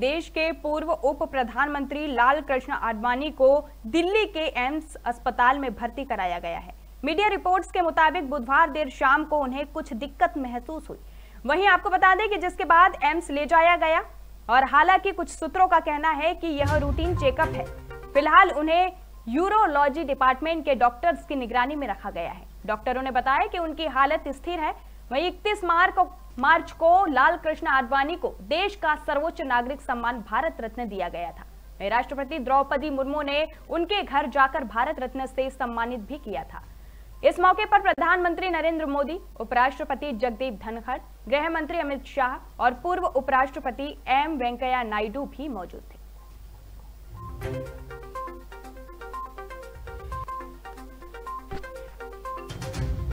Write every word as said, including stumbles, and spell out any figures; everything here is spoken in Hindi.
देश के पूर्व उप प्रधानमंत्री लाल कृष्ण आडवाणी को दिल्ली के एम्स अस्पताल में भर्ती कराया गया है। मीडिया रिपोर्ट्स के मुताबिक बुधवार देर शाम को उन्हें कुछ दिक्कत महसूस हुई। वहीं आपको बता दें कि जिसके बाद एम्स ले जाया गया और हालांकि कुछ सूत्रों का कहना है कि यह रूटीन चेकअप है। फिलहाल उन्हें यूरोलॉजी डिपार्टमेंट के डॉक्टर्स की निगरानी में रखा गया है। डॉक्टरों ने बताया कि उनकी हालत स्थिर है। वहीं इकतीस मार्च को मार्च को लाल कृष्ण आडवाणी को देश का सर्वोच्च नागरिक सम्मान भारत रत्न दिया गया था। राष्ट्रपति द्रौपदी मुर्मू ने उनके घर जाकर भारत रत्न से सम्मानित भी किया था। इस मौके पर प्रधानमंत्री नरेंद्र मोदी, उपराष्ट्रपति जगदीप धनखड़, गृह मंत्री अमित शाह और पूर्व उपराष्ट्रपति एम वेंकैया नायडू भी मौजूद थे।